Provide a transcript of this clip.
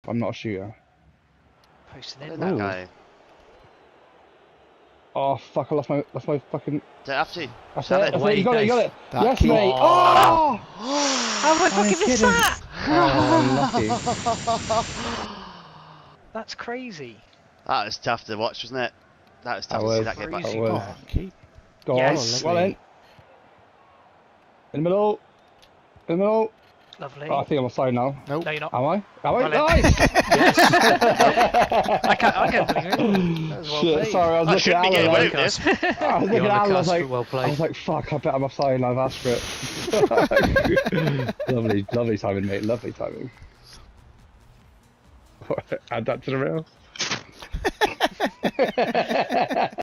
I'm not a shooter. Posting in That now. guy. Oh fuck! I lost my fucking. Don't have to. That's Have it. it. That's Away it. You got it. You got goes. it. That Yes, key. mate. Oh! How have I Oh, fucking you're missed kidding. that? Oh, unlucky. That's crazy. That was tough to watch, wasn't it? That was tough That to see was. that go back. That Crazy. was. Oh, keep. Go Yes. on. Well in. In the middle. In the middle. Lovely. Oh, I think I'm offside now. Nope. No, you're not. Am I? Am I? Well in. Nice! Yes. I can't believe it. That was well Shit, played. sorry, I was I looking shouldn't at be getting away Alan. with this. I was looking You're at on the Alan. I was cusp, like, well played. fuck, I bet I'm offside and I've asked for it. Lovely timing, mate. Lovely timing. Add that to the reel.